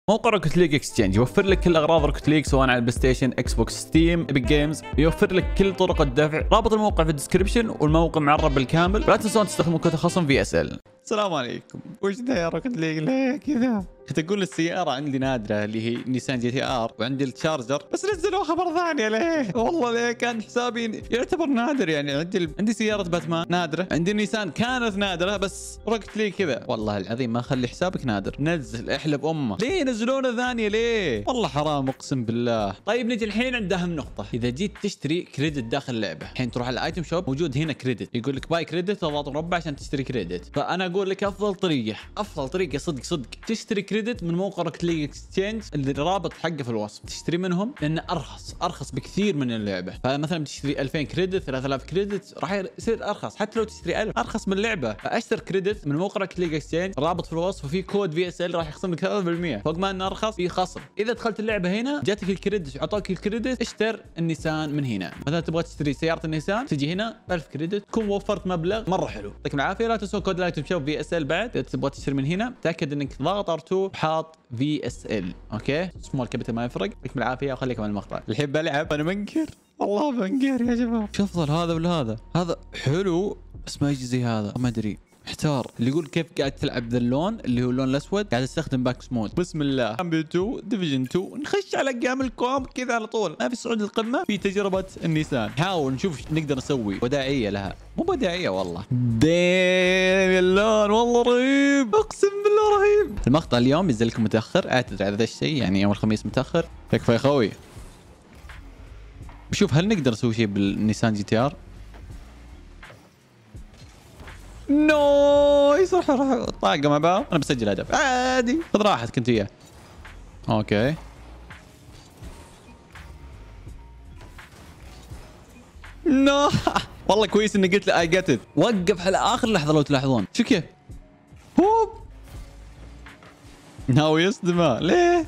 موقع روكت ليج اكسشينج يوفر لك كل اغراض روكت ليج سواء على البلاي ستيشن، اكس بوكس، ستيم، ايبك جيمز. يوفر لك كل طرق الدفع. رابط الموقع في الديسكربشن والموقع معرب بالكامل. لا تنسون تستخدموا كود خصم في اس ال. السلام عليكم. وش ذا يا روكت ليج ليه كذا؟ كنت اقول السياره عندي نادره اللي هي نيسان جي تي ار وعندي الشارجر، بس نزلوا خبر ثانيه ليه؟ والله ليه كان حسابي يعتبر نادر. يعني عندي سياره باتمان نادره، عندي نيسان كانت نادره، بس روكت ليج كذا. والله العظيم ما اخلي حسابك نادر. نزل احلب امه. ليه ينزلونه ثانيه ليه؟ والله حرام اقسم بالله. طيب نجي الحين عند اهم نقطه. اذا جيت تشتري كريدت داخل اللعبه، الحين تروح على الايتم شوب موجود هنا كريدت، يقول لك باي كريدت اضغط مربع عشان تشتري كريدت. فانا اقول لك افضل طريقه صدق تشتري كريدت من موقع روكت ليج اكسشينج اللي الرابط حقه في الوصف. تشتري منهم لانه ارخص بكثير من اللعبه. فمثلا بتشتري 2000 كريدت 3000 كريدت راح يصير ارخص، حتى لو تشتري 1000 ارخص من اللعبه. فاشتر كريدت من موقع روكت ليج اكسشينج، الرابط في الوصف، وفي كود في اس ال راح يخصم لك 3% فوق ما انه ارخص في خصم. اذا دخلت اللعبه هنا جاتك الكريدت وعطوك الكريدت، اشتر النيسان من هنا. مثلا تبغى تشتري سياره النيسان، تجي هنا 1000 كريدت تكون وفرت مبلغ مره حلو. يعطيكم العافيه. لا تنسوا كود لايت شوف في اس ال. بعد اذا تبغى تشتري من هنا تاكد انك ضاغط ار2 وحاط في اس ال. اوكي سمول كابيتال ما يفرق. يعطيكم العافيه وخليكم على المقطع. الحين بلعب انا منكر، والله منكر يا شباب. شو افضل هذا ولا هذا؟ هذا حلو بس ما يجي زي هذا، ما ادري محتار. اللي يقول كيف قاعد تلعب ذا اللون اللي هو اللون الاسود، قاعد استخدم باك مود. بسم الله. كامبيو 2 ديفيجن 2 نخش على قام الكوم كذا على طول. ما في صعود القمه في تجربه النيسان. نحاول نشوف ايش نقدر نسوي. وداعيه لها، مو بداعيه والله. ديم اللون والله رهيب، اقسم بالله رهيب. المقطع اليوم ينزل لكم متاخر، اعتذر على ذا الشيء، يعني يوم الخميس متاخر. يكفى يا خوي. بشوف هل نقدر نسوي شيء بالنيسان جي تي ار. نايس. راح طاقه مع بعض. انا بسجل هدف عادي، خذ راحتك انت وياه. اوكي نو والله كويس اني قلت له اي جت ات. وقف على اخر لحظه لو تلاحظون. شو كيف هوب ناوي يصدمه ليه؟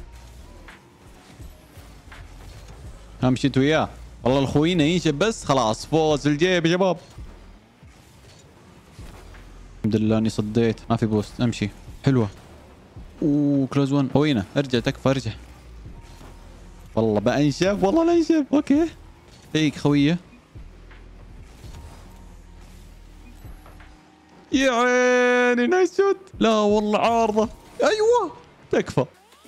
مشيت وياه. والله الخوينا ينشب بس خلاص فوز الجيب يا شباب. الحمد لله اني صديت. ما في بوست. امشي. حلوه. اوه كلوز 1. خوينا ارجع تكفى ارجع. والله بانشف، والله لا انشف. اوكي هيك خويه. يا عيني نايس شوت. لا والله عارضه. ايوه تكفى.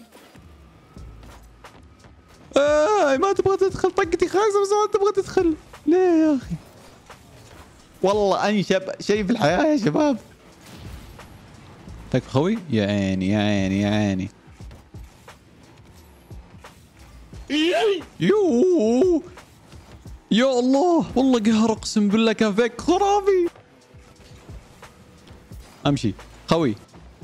ما تبغى تدخل، طقتي خايسه بس ما تبغى تدخل ليه يا اخي؟ والله انشب شيء في الحياه يا شباب. تكفى خوي. يا عيني يا عيني يا عيني. يوه يا الله والله قهر اقسم بالله. كان فيك خرافي. امشي خوي.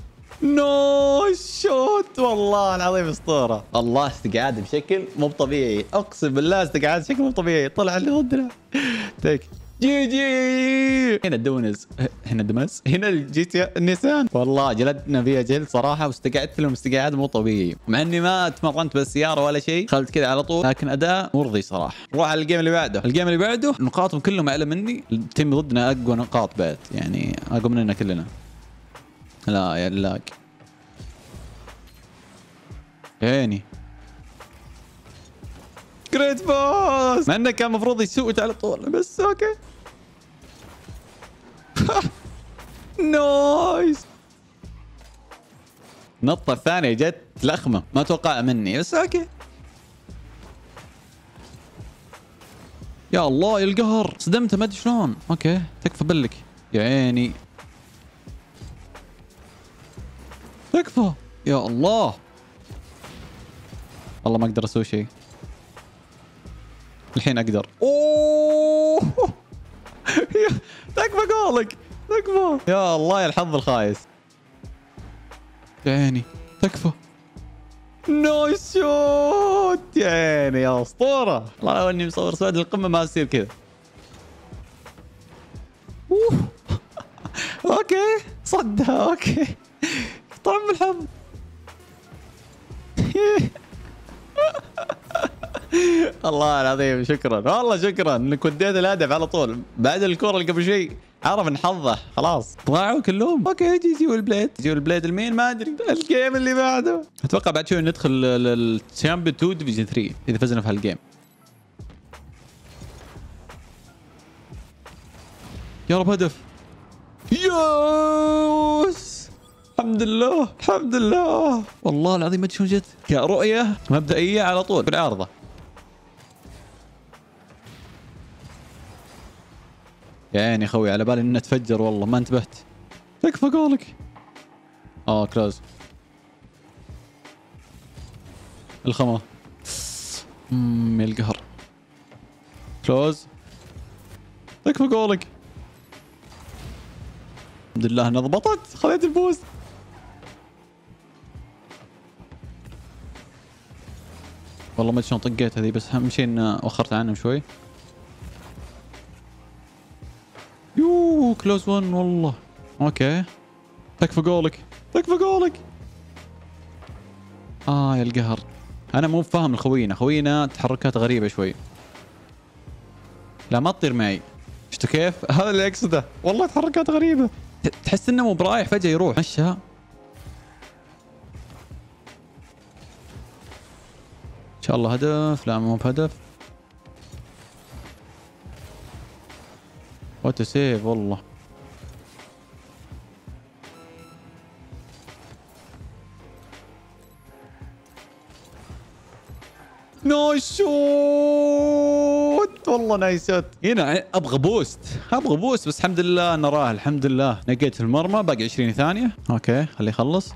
نايس شوت والله العظيم اسطوره. الله استقعاد بشكل مو طبيعي، اقسم بالله استقعاد بشكل مو طبيعي. طلع اللي ضدنا. تيك جي هنا الدونز، هنا الدمس، هنا الجي تي النيسان. والله جلدنا فيها جلد صراحه، واستقعدت لهم استقعاد مو طبيعي، مع اني ما تمرنت بالسياره ولا شيء، دخلت كذا على طول، لكن اداء مرضي صراحه. نروح على الجيم اللي بعده. الجيم اللي بعده نقاطهم كلهم اعلى مني، التيم ضدنا اقوى نقاط بعد، يعني اقوى مننا كلنا. لا يا اللاق عيني. جريت باس، مع انه كان المفروض يسوت على طول، بس اوكي. نايس. النطة الثانية جت لخمة ما توقع مني، بس اوكي. يا الله يا القهر، صدمته ما ادري شلون. اوكي تكفى بلك يا عيني. تكفى يا الله. والله ما اقدر اسوي شيء. الحين اقدر. اوه تكفى قولك، تكفى. يا الله يا الحظ الخايس. يا عيني تكفى. نايس شوت يا عيني يا اسطوره. والله لو اني مصور سواد القمه ما تصير كذا. اوكي صدها. اوكي طعم بالحظ. الله العظيم شكرا، والله شكرا انك وديت الهدف على طول بعد الكره اللي قبل شيء. عرف ان حظه خلاص ضاعوا كلهم. اوكي جي والبليد، جي والبليد المين ما ادري. الجيم اللي بعده اتوقع بعد شوي ندخل للشامبيون 2 ديفيجن 3 اذا فزنا في هالجيم. يا رب هدف. يوس الحمد لله الحمد لله والله العظيم ما ادري شلون جت كرؤيه مبدئيه على طول بالعارضه. يا عيني خوي على بالي انه تفجر والله ما انتبهت. تكفى قولك. كلوز. الخمر. يا القهر. كلوز. تكفى قولك. الحمد لله انها ضبطت. خذيت البوست. والله ما ادري شلون طقيت هذه بس اهم شيء ان وخرت عنهم شوي. يوه كلوز 1 والله. اوكي تكفى قولك تكفى قولك. يا القهر. انا مو فاهم خوينا تحركات غريبه شوي. لا ما تطير معي. شفتوا كيف؟ هذا اللي اقصده والله تحركات غريبه. تحس انه مو برايح فجاه يروح مشى. ان شاء الله هدف. لا مو بهدف. اوتو سيف والله. نايس شوت والله نايس شوت. هنا ابغى بوست بس الحمد لله نراه. الحمد لله نقيت في المرمى باقي 20 ثانيه. اوكي خليه يخلص.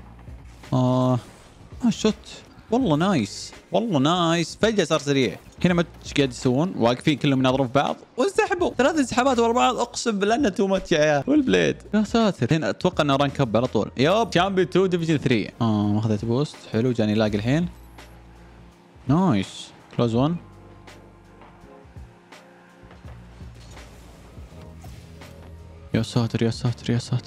شوت والله نايس والله نايس. فجاه صار سريع. هنا ما ايش قاعد يسوون؟ واقفين كلهم يناظرون في بعض وانسحبوا 3 انسحابات ورا بعض. اقسم بالله انه تو ماتش يا عيال. والبليد يا ساتر. هنا اتوقع انه رانك اب على طول. ياب شامبيون 2 ديفيجن 3. ما اخذت بوست. حلو جاني لاقي الحين. نايس. كلوز 1. يا ساتر يا ساتر يا ساتر.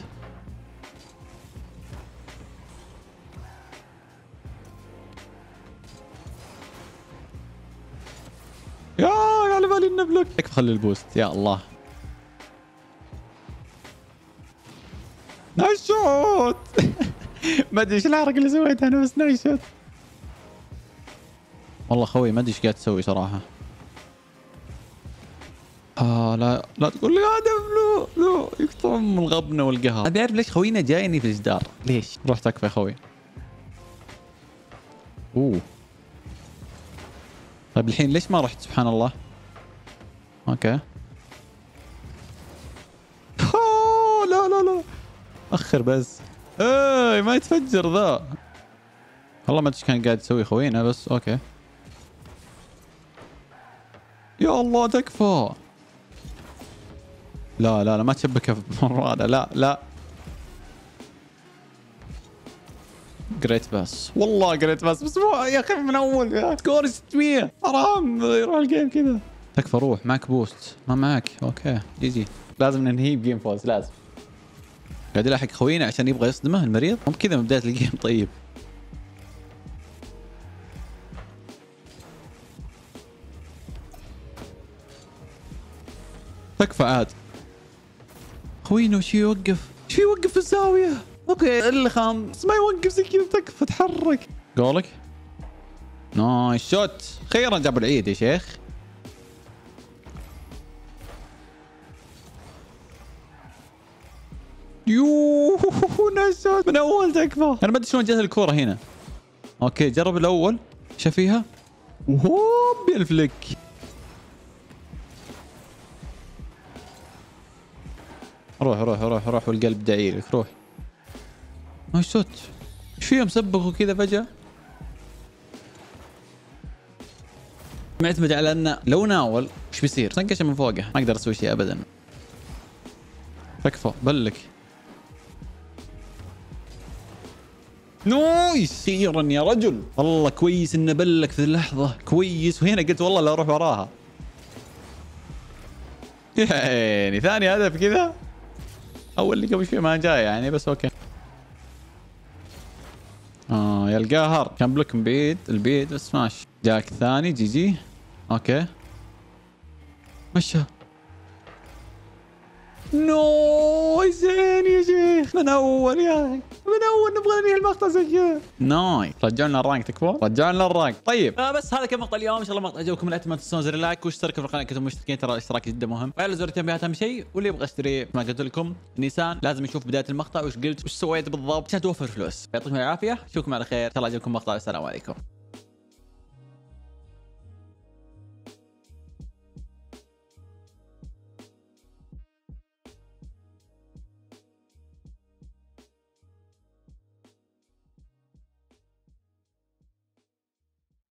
يا على بالي النبلك. يكفي خلي البوست يا الله. نايس شوت. ما ادري ايش الحركه اللي سويتها انا بس نايس شوت. والله خوي ما ادري ايش قاعد تسوي صراحه. لا تقول لي هدف. لا يقطع من الغبنه والقهر. ابي اعرف ليش خوينا جايني في الجدار ليش؟ روح تكفى خوي. طيب الحين ليش ما رحت؟ سبحان الله. اوكي. لا اخر بس. ما يتفجر ذا. والله ما ادري ايش كان قاعد يسوي خوينا بس اوكي. يا الله تكفى. لا ما تشبكها مرة. لا قريت بس والله قريت بس مو يا اخي من اول يا سكور 600 حرام يروح الجيم كذا. تكفى روح معك بوست ما معك. اوكي جي لازم ننهي بجيم فوز لازم. قاعد يلاحق خوينا عشان يبغى يصدمه المريض. مو كذا من بداية الجيم. طيب تكفى عاد. خوينا وش يوقف؟ شو يوقف في الزاوية؟ اوكي اللي خام ما يوقف زي كذا. تكفى تحرك. قولك. نايس شوت. خيرا جابوا العيد يا شيخ. يوه نايس شوت من اول. تكفى. انا ما ادري شلون جت الكورة هنا. اوكي جرب الاول. شاف فيها. وهوب يا الفليك. روح والقلب دعي لك. روح. نايس شوت. ايش فيها مسبق وكذا فجأة؟ معتمد على انه لو ناول ايش بيصير؟ نقشه من فوقه ما اقدر اسوي شيء ابدا. تكفى بلك. نايس خيرا يا رجل. والله كويس انه بلك في اللحظة كويس. وهنا قلت والله لا اروح وراها. يعني ثاني هدف كذا. اول اللي قبل شوي ما جاي يعني بس اوكي. يا القاهر كان بلوك من بعيد البيت بس ماشي. جاك الثاني جي. اوكي مشى. نو زين يا شيخ، من اول يا اخي، من اول نبغى ننهي المقطع زي كذا. ناي رجعنا الرانك، تكفى رجعنا الرانك. طيب بس هذا كان مقطع اليوم، ان شاء الله المقطع عجبكم. لا تنسون زر اللايك واشتركوا في القناه كنتم مشتركين، ترى الاشتراك جدا مهم. وعلى زر التنبيهات اهم شيء. واللي يبغى يشتري ما قلت لكم نيسان لازم يشوف بدايه المقطع وش قلت وش سويت بالضبط عشان توفر فلوس. يعطيكم العافيه، اشوفكم على خير، ان شاء الله عجبكم المقطع. السلام عليكم.